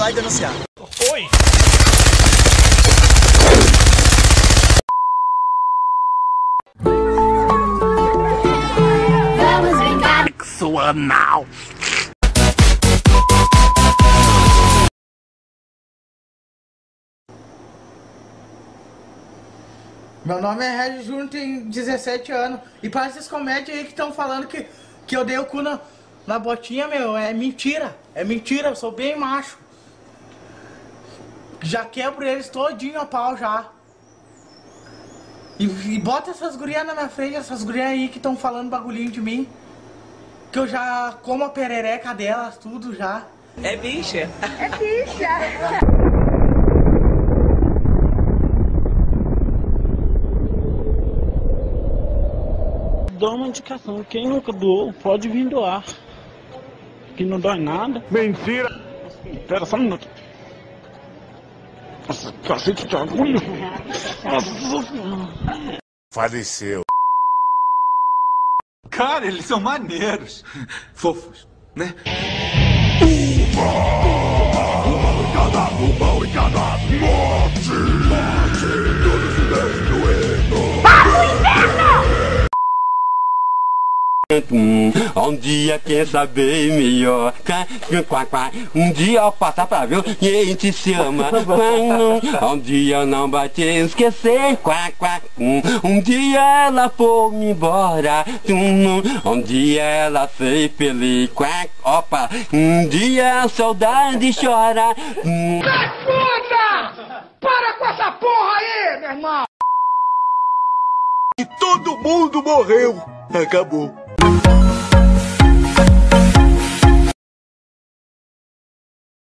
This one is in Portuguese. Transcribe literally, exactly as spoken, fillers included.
lá e denunciar. Oi! Vamos brincar. Sexo anal. Meu nome é Regis Júnior, tenho dezessete anos. E para essas comédias aí que estão falando que, que eu dei o cu na, na botinha, meu, é mentira. É mentira, eu sou bem macho. Já quebro eles todinho a pau já. E, e bota essas gurias na minha frente, essas gurias aí que estão falando bagulhinho de mim. Que eu já como a perereca delas, tudo já. É bicha. É bicha. Dou uma indicação, quem nunca doou, pode vir doar. Que não dói nada. Mentira! Espera só um minuto. Nossa, cacete de agulha. Nossa. Faleceu. Cara, eles são maneiros. Fofos, né? Um dia quem saber melhor. Um dia eu passar pra ver e a gente se ama. Um dia eu não bati esquecer. Um dia ela foi-me embora. Um dia ela foi feliz. Opa, um dia a saudade chora. Puta! Para com essa porra aí, meu irmão! E todo mundo morreu. Acabou.